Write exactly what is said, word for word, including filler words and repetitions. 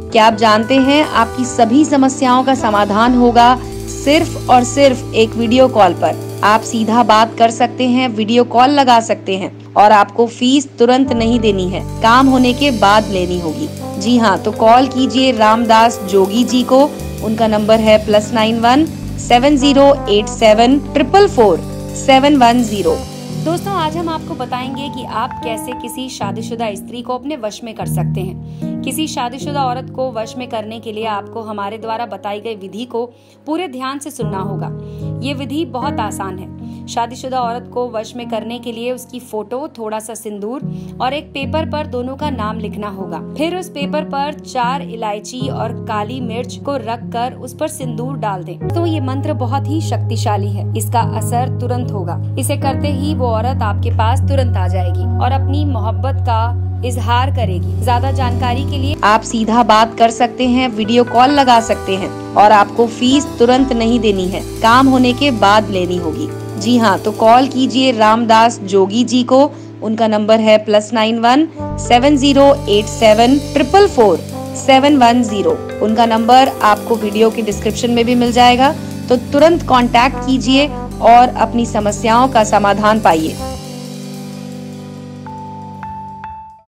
क्या आप जानते हैं आपकी सभी समस्याओं का समाधान होगा सिर्फ और सिर्फ एक वीडियो कॉल पर। आप सीधा बात कर सकते हैं, वीडियो कॉल लगा सकते हैं और आपको फीस तुरंत नहीं देनी है, काम होने के बाद लेनी होगी। जी हाँ, तो कॉल कीजिए रामदास जोगी जी को। उनका नंबर है plus nine one seven zero eight seven triple four seven one zero. दोस्तों, आज हम आपको बताएंगे कि आप कैसे किसी शादीशुदा स्त्री को अपने वश में कर सकते हैं। किसी शादीशुदा औरत को वश में करने के लिए आपको हमारे द्वारा बताई गई विधि को पूरे ध्यान से सुनना होगा। ये विधि बहुत आसान है। शादीशुदा औरत को वश में करने के लिए उसकी फोटो, थोड़ा सा सिंदूर और एक पेपर पर दोनों का नाम लिखना होगा। फिर उस पेपर पर चार इलायची और काली मिर्च को रख कर उस पर सिंदूर डाल दें। तो ये मंत्र बहुत ही शक्तिशाली है, इसका असर तुरंत होगा। इसे करते ही वो औरत आपके पास तुरंत आ जाएगी और अपनी मोहब्बत का इजहार करेगी। ज्यादा जानकारी के लिए आप सीधा बात कर सकते हैं, वीडियो कॉल लगा सकते हैं और आपको फीस तुरंत नहीं देनी है, काम होने के बाद लेनी होगी। जी हाँ, तो कॉल कीजिए रामदास जोगी जी को। उनका नंबर है plus nine one seven zero eight seven triple four seven one zero. उनका नंबर आपको वीडियो के डिस्क्रिप्शन में भी मिल जाएगा, तो तुरंत कांटेक्ट कीजिए और अपनी समस्याओं का समाधान पाइए।